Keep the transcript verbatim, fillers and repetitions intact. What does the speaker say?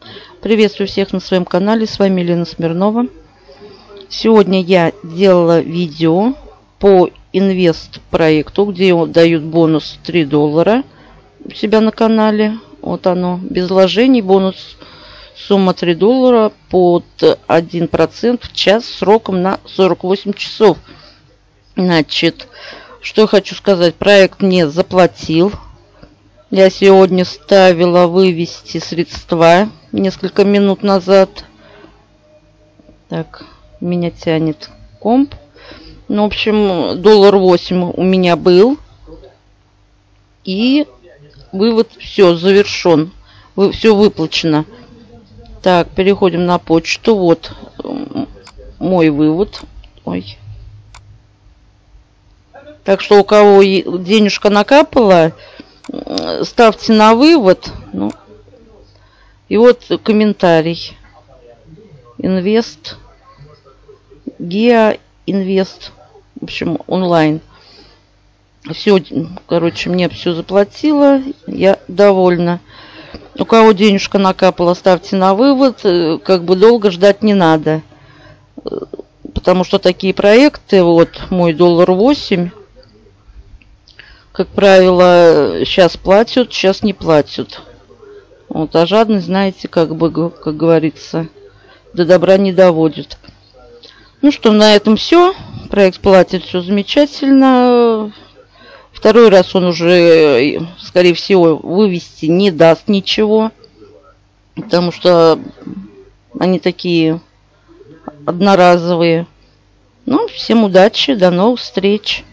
Приветствую всех на своем канале. С вами Елена Смирнова. Сегодня я делала видео по инвест-проекту, где дают бонус три доллара у себя на канале. Вот оно, без вложений, бонус сумма три доллара под один процент в час сроком на сорок восемь часов. Значит, что я хочу сказать. Проект мне заплатил. Я сегодня ставила вывести средства несколько минут назад. Так, меня тянет комп. Ну, в общем, доллар восемь у меня был. И вывод все завершен. Все выплачено. Так, переходим на почту. Вот мой вывод. Ой. Так что у кого денежка накапала, ставьте на вывод. Ну, и вот комментарий. Инвест. Геа Инвест. В общем, онлайн. Все, короче, мне все заплатило. Я довольна. У кого денежка накапала, ставьте на вывод. Как бы долго ждать не надо. Потому что такие проекты, вот мой доллар восемь, как правило, сейчас платят, сейчас не платят. Вот, а жадность, знаете, как бы, как говорится, до добра не доводит. Ну что, на этом все. Проект платит, все замечательно. Второй раз он уже, скорее всего, вывести не даст ничего. Потому что они такие одноразовые. Ну, всем удачи, до новых встреч.